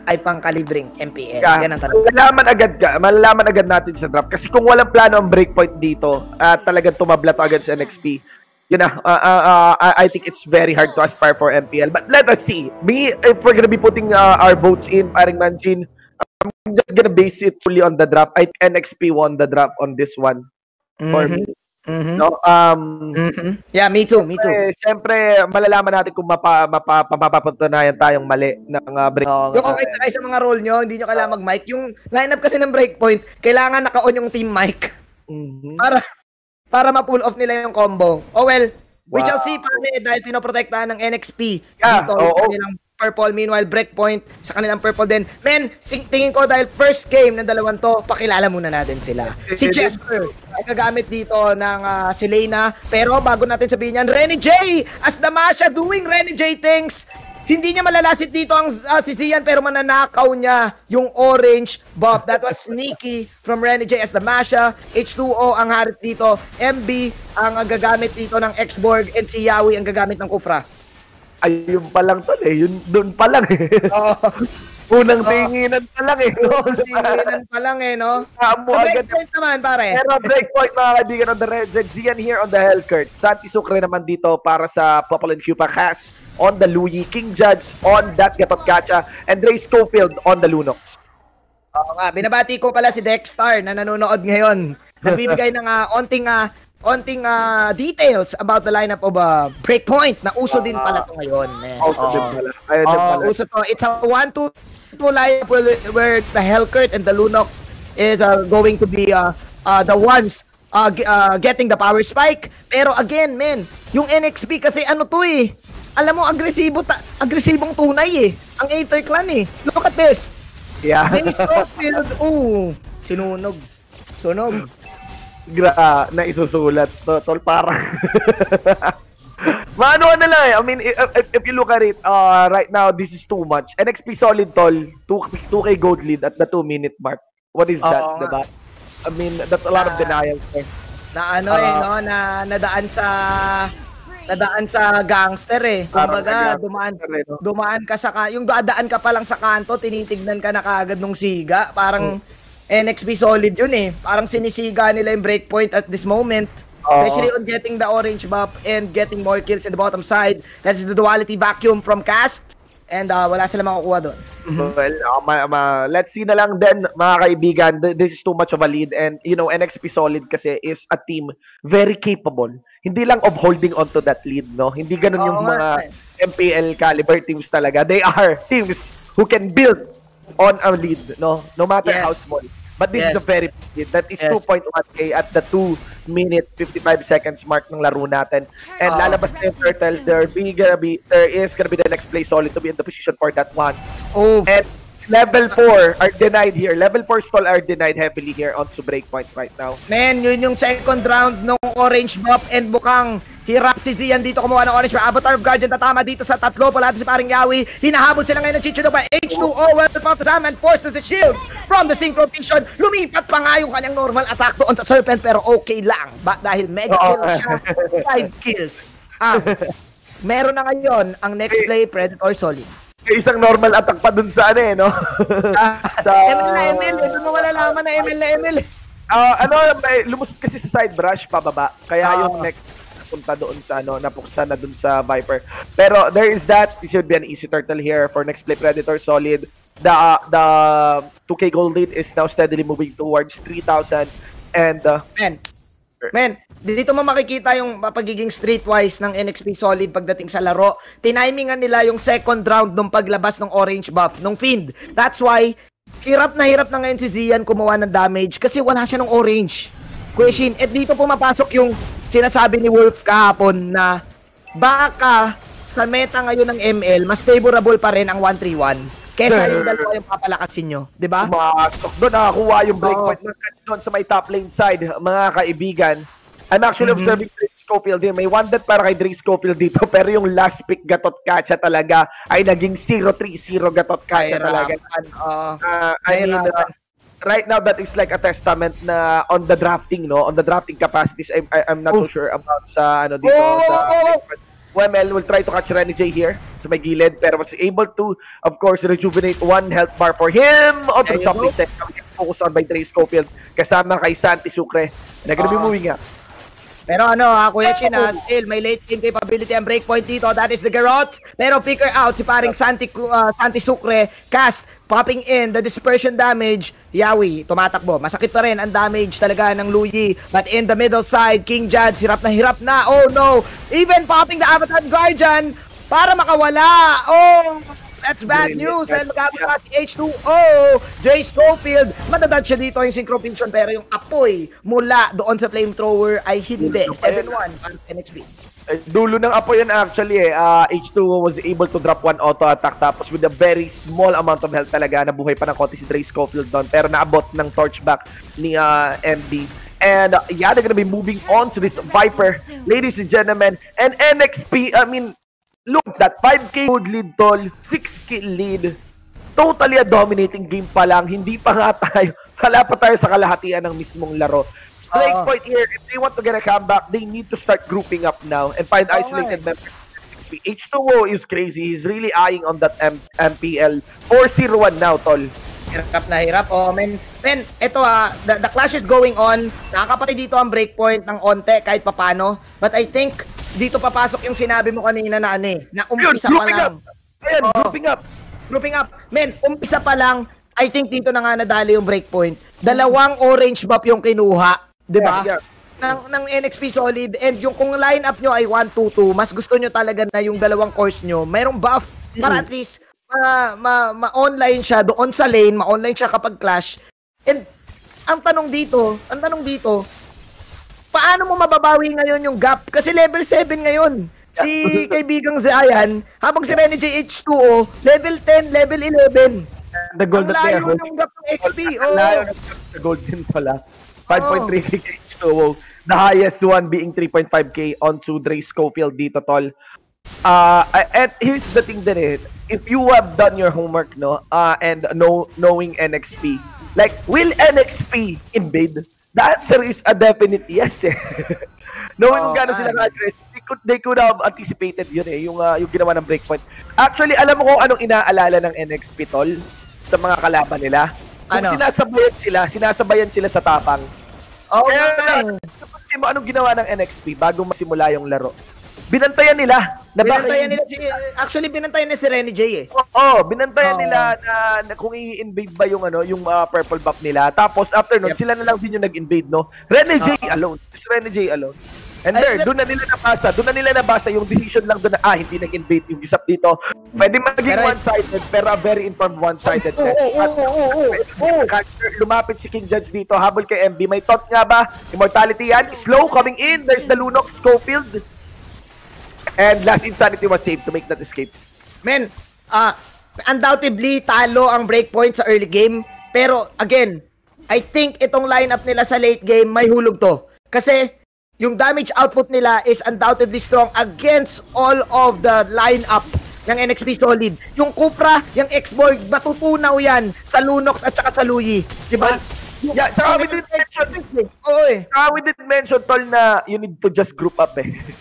ay pangkalibring MPL? Yeah. Yan ang tanong. Malalaman agad natin sa draft. Kasi kung walang plano ang Breakpoint dito, at talagang tumabla to agad sa NXP, I think it's very hard to aspire for MPL. But let us see. If we're gonna be putting our votes in, paring Manjin, I'm just gonna base it fully on the draft. I think NXP won the draft on this one for me. No? Yeah, me too. Siyempre, malalaman natin kung mapapatunayan tayong mali ng break. Yung okay na kayo sa mga role nyo, hindi nyo kailangan mag-mic. Yung lineup kasi ng Breakpoint, kailangan naka-on yung team mic. Para ma-pull off nila yung combo. Oh well, we shall see dahil pinoprotektahan ng NXP dito kanilang purple. Meanwhile, Breakpoint sa kanilang purple din. Men, tingin ko dahil first game ng dalawang to, pakilala muna natin sila. Si Chester ay gagamit dito ng Selena. Pero bago natin sabihin yan, Renny J! As the Masha doing Renny J things, hindi niya malalasit dito ang si Zian pero mananakaw niya yung orange buff. That was sneaky from Renny J as the Masha. H2O ang harip dito. MB ang gagamit dito ng X-Borg and si Yawi ang gagamit ng Kufra. Ayun pa lang to yun doon pa lang unang tinginan pa lang no? So Breakpoint naman pare. Pero Breakpoint mga kaibigan on the red side, Zian here on the Hellcurt. Santi Sucre naman dito para sa Popol and Cupa Cass on the Louie, King Judge on that Gatot Kacha, and Ray Schofield on the Lunox. Oo nga, binabati ko pala si Dexstar na nanonood ngayon. Nagbibigay ng onting details about the lineup of Breakpoint na uso din pala to ngayon. Uso to. It's a 1-2 lineup where the Hellcurt and the Lunox is going to be the ones getting the power spike. Pero again, men, yung NXP kasi ano to alam mo, agresibong tunay ang Aether Clan Look at this. Yeah. Sunog. Na isusulat tol parang Maano na lang I mean, if you look at it, right now, this is too much. NXP solid tol, 2K gold lead at the 2-minute mark. What is that, diba? I mean, that's a lot of denial. Na nadaan sa gangster Kumbaga, dumaan ka sa yung dadaan ka pa lang sa kanto, tinitignan ka na kaagad nung siga. Parang NXP solid yun Parang sinisiga nila yung Breakpoint at this moment. Especially on getting the orange buff and getting more kills in the bottom side. That's the duality vacuum from Cast. And wala sila makukuha doon. Well, let's see na lang din mga kaibigan. This is too much of a lead. And you know, NXP solid kasi is a team very capable. Hindi lang of holding on to that lead, no? Hindi ganun yung mga Mpl caliber teams talaga. They are teams who can build on a lead, no matter how small. But this is a very big lead. That is 2.1k at the 2-minute 55 seconds mark ng laro natin. And lalabas na yung turtle. There is gonna be the next play solid to be in the position for that one. And level 4 are denied here. Level 4 stall are denied heavily here on to Breakpoint right now. Man, yun yung second round ng orange buff and bukang hirap si Zian dito kumuha ng orange. Avatar of Guardian tatama dito sa tatlo. Palado si paring Yawi. Hinahabol sila ngayon ng Chichino by H2O. Well, Sam and forces the shields from the synchrotation. Lumipat pa nga yung kanyang normal attack doon sa Serpent pero okay lang. Dahil mega kill siya. 5 kills. Meron na ngayon ang next play, Predator Solid. Isang normal attack pa dun sa no? Sa ML. Doon mo malalaman na ML. Lumusot kasi sa side brush pababa. Kaya yung next napunta doon sa napunta na doon sa Viper. Pero there is that. It should be an easy turtle here for next play Predator Solid. The 2K gold lead is now steadily moving towards 3,000 and Men, dito mo makikita yung pagiging streetwise ng NXP Solid pagdating sa laro. Tinimingan nila yung second round nung paglabas ng orange buff, nung Fiend. That's why, hirap na ngayon si Zian kumuha ng damage kasi wala siya ng orange. Question, at dito pumapasok yung sinasabi ni Wolf kahapon na baka sa meta ngayon ng ML, mas favorable pa rin ang 1-3-1 kesa yung dalawa yung papalakasin nyo, di ba? Pumasok doon, nakakuha yung Breakpoint doon sa may top lane side, mga kaibigan. I'm actually observing Dre Schofield here. May one death para kay Dre Schofield dito, pero yung last pick Gatot Kacha talaga ay naging 0-3-0 Gatot Kacha talaga. Right now, that is like a testament na on the drafting, no? On the drafting capacities, I'm not so sure about sa dito. UML will try to catch Renny J here sa may gilid, pero was able to, of course, rejuvenate one health bar for him. On the chopping set, focus on by Dre Schofield, kasama kay Santi Sucre. They're gonna be moving up. Pero Kuya Chin, still may late game capability ang Breakpoint dito. That is the Garrot. Pero picker out si paring Santi Sucre. Cast, popping in the dispersion damage. Yawi, tumatakbo. Masakit pa rin ang damage talaga ng Luyi. But in the middle side, King Jad, hirap na. Oh no! Even popping the Avatar Guardian para makawala. Oh! That's bad news dahil magkabala si H2O. Jay Schofield, madadad siya dito yung synchropinsion pero yung apoy mula doon sa flamethrower ay hindi. 7-1 para NXP. Dulo ng apoy yan actually H2O was able to drop one auto attack tapos with a very small amount of health talaga, nabuhay pa ng konti si Dre Schofield doon pero naabot ng torchback ni MD. And yeah, they're gonna be moving on to this Viper, ladies and gentlemen. And NXP, look, that 5k gold lead, tol, 6k lead, totally a dominating game pa lang, hindi pa nga tayo, wala pa tayo sa kalahatian ng mismong laro. Breakpoint here, if they want to get a comeback, they need to start grouping up now and find isolated members. H2O is crazy, he's really eyeing on that MPL 4-0-1 now, tol. Hirap na hirap. Men, ito the clash is going on. Nakakapatid dito ang Breakpoint ng onte kahit papano. But I think dito papasok yung sinabi mo kanina na na umpisa pa lang. Ayan, grouping up. Men, umpisa pa lang, I think dito na nga nadali yung Breakpoint. Dalawang orange buff yung kinuha, 'di ba? Yeah. Ng NXP solid, and yung kung lineup nyo ay 1-2-2, mas gusto nyo talaga na yung dalawang course nyo mayroong buff para at least ma-online siya doon sa lane, ma-online siya kapag clash. And ang tanong dito, paano mo mababawi ngayon yung gap? Kasi level 7 ngayon. Si kaibigang Zayan, habang si Renny J H2O, level 10, level 11. The gold that they are holding. Yung gap ng XP. The gold din pala. 5.3k H2O. The highest one being 3.5k onto Dre Schofield dito, tol. And here's the thing din if you have done your homework, and knowing NXP, like, will NXP invade? The answer is a definite yes. Knowing kung gaano sila ka-aggressive, they could have anticipated yun yung ginawa ng Breakpoint. Actually, alam mo kung anong inaalala ng NXP, tol, sa mga kalaban nila? Kung sinasabayan sila sa tapang. Kasi mo anong ginawa ng NXP bago masimula yung laro? Binantayan nila. Actually, binantayan nila si Renny J binantayan nila na kung i-invade ba yung purple buff nila. Tapos after nun, sila na lang din yung nag-invade, no? Renny J alone. Just Renny J alone. And there, doon na nila nabasa yung decision lang doon na hindi nag-invade yung gisap dito. Pwede maging one-sided pero a very informed one-sided. Lumapit si King Judge dito, habol kay MB. May taunt nga ba? Immortality yan. Slow coming in. There's the Lunox Schofield. And last Insanity was saved to make that escape. Men, undoubtedly, talo ang Breakpoint sa early game. Pero, again, I think itong lineup nila sa late game, may hulog to. Kasi, yung damage output nila is undoubtedly strong against all of the lineup ng NXP Solid. Yung Cupra, yung X-Boy, matutunaw yan sa Lunox at saka sa Luyi. Diba? Yeah, saka we didn't mention, tol, na you need to just group up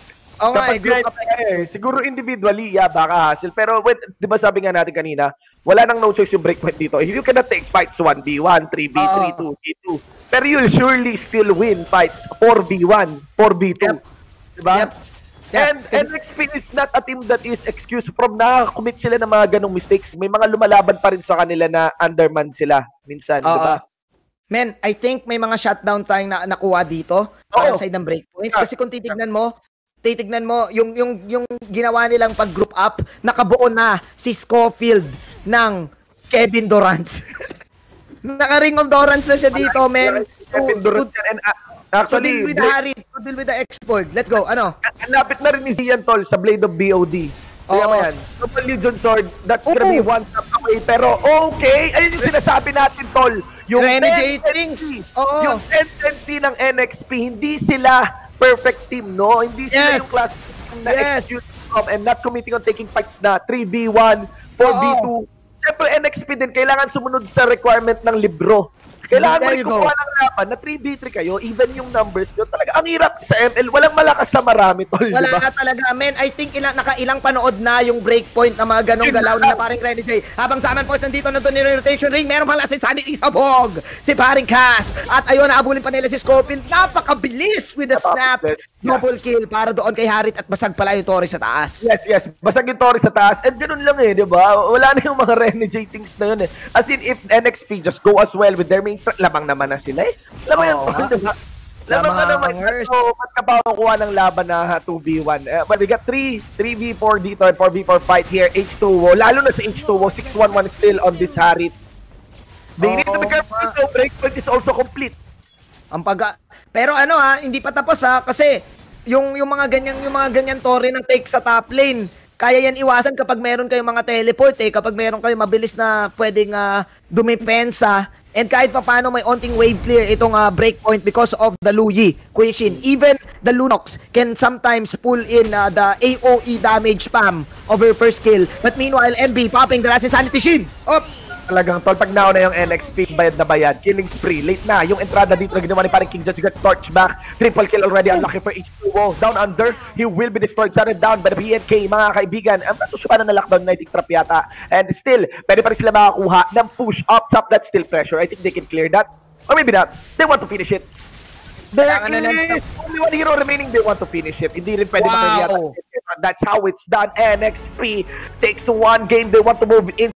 siguro individually, baka hassle. Pero, di ba sabi nga natin kanina, wala nang no choice yung Breakpoint dito. If you cannot take fights 1v1, 3v3, 2v2, pero you'll surely still win fights 4v1, 4v2. Diba? And NXP is not a team that is excused from na-commit sila ng mga ganong mistakes. May mga lumalaban pa rin sa kanila na underman sila minsan, diba? Men, I think may mga shutdown tayong nakuha dito para sa side ng Breakpoint. Kasi kung titignan mo, yung ginawa nilang pag-group up, nakabuo na si Schofield ng Kevin Durant. Naka-ring of Durant na siya dito, men. Kevin Durant and actually, to deal with the export. Let's go, Lapit na rin ni Zian, tol, sa Blade of BOD. Kaya mo yan. Double Legion Sword, that's gonna be one step away. Pero, okay, ayun yung sinasabi natin, tol. Yung tendency ng NXP, hindi sila perfect team, no? Hindi sila yung class na execute and not committing on taking fights na 3v1, 4v2. Siyempre, NXP din, kailangan sumunod sa requirement ng libro. Kailangan mo There rin you go. kumuha ng laban na 3v3 kayo, even yung numbers nyo. Talaga, ang hirap sa ML. Walang malakas sa marami, tol, Wala diba? ka talaga, men. I think nakailang panood na yung breakpoint na mga ganong galaw na paring Renny J. Habang sa amin po, nandito na doon yung rotation ring. Meron pala si Sunny Isabog, si paring Cass. At ayun, naabulin pa nila si Scofield. Napakabilis with the snap. Double kill para doon kay Harit at basag pala yung Torres sa taas. Yes. Basag yung Torres sa taas. And ganun lang di ba? Wala na yung mga Renny J things na yun As in, if NXP just go as well with their main strat, lamang naman na sila Alam mo yan, diba? Lamang na naman. So, ba't ka ba kukuha ng laban na 2v1? But we got 3v4 dito and 4v4 fight here. H2O. Lalo na sa H2O, 6-1-1 still on this Harit. They need to be careful. So, Breakpoint is also complete. Pero hindi pa tapos kasi yung mga ganyan tore ng take sa top lane, kaya yan iwasan kapag meron kayong mga teleport kapag meron kayong mabilis na pwedeng dumipensa, and kahit pa paano may onting wave clear itong Breakpoint because of the Luyi Quishin. Even the Lunox can sometimes pull in the AoE damage spam over first kill, but meanwhile MB popping the last insanity shield. Talagang tol, pag nauna yung NXP, bayad na bayad. Killing spree, late na. Yung entrada dito na ginawa ni parang King Judge, got torch back. Triple kill already, unlucky for H2O. Down under, he will be destroyed. Shut down by the BNK, mga kaibigan. Ang nasusyo pa na lockdown na trap yata. And still, pwede pa rin sila makakuha ng push up top. That's still pressure. I think they can clear that. Or maybe not. They want to finish it. There is only one hero remaining. They want to finish it. Hindi rin pwede makakita. That's how it's done. NXP takes one game. They want to move in